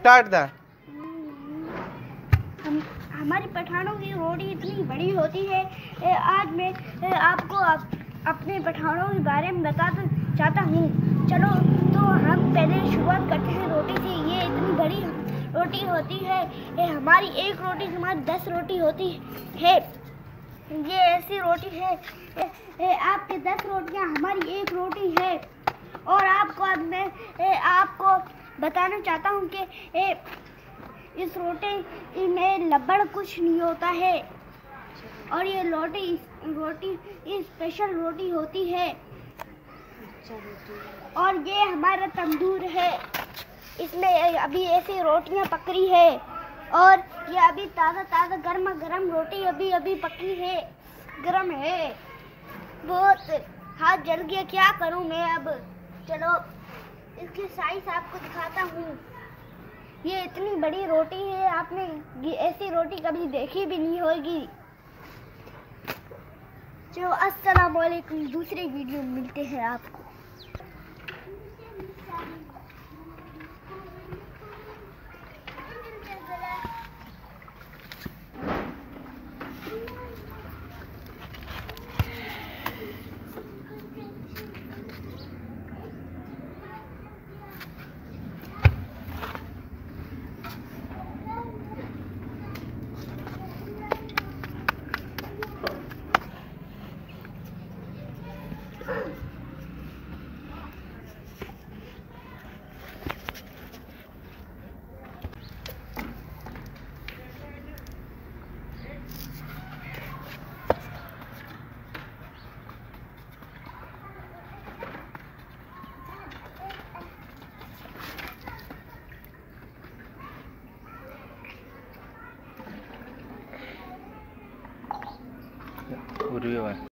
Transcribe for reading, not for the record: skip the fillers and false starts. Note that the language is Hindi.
Start the. हमारी पठानों की रोटी इतनी बड़ी होती है। आज मैं आपको अपने पठानों के बारे में बताना चाहता हूँ। चलो तो हम पहले शुरुआत करते हैं रोटी से। ये इतनी बड़ी रोटी होती है। हमारी एक रोटी हमारी 10 रोटी होती है। ये ऐसी रोटी है, आपके 10 रोटियाँ हमारी एक रोटी है। और आपको आज मैं आपको बताना चाहता हूँ कि इस रोटी में लब्बड़ कुछ नहीं होता है। और ये रोटी स्पेशल रोटी होती है। और ये हमारा तंदूर है, इसमें अभी ऐसी रोटियां पक रही है। और ये अभी ताज़ा गर्मा गर्म रोटी अभी पकी है, गर्म है बहुत। हाथ जल गया, क्या करूं मैं अब। चलो इसकी साइज आपको दिखाता हूँ। ये इतनी बड़ी रोटी है, आपने ऐसी रोटी कभी देखी भी नहीं होगी। चलो अस्सलाम वालेकुम, दूसरी वीडियो में मिलते हैं आपको। रिव्यू है।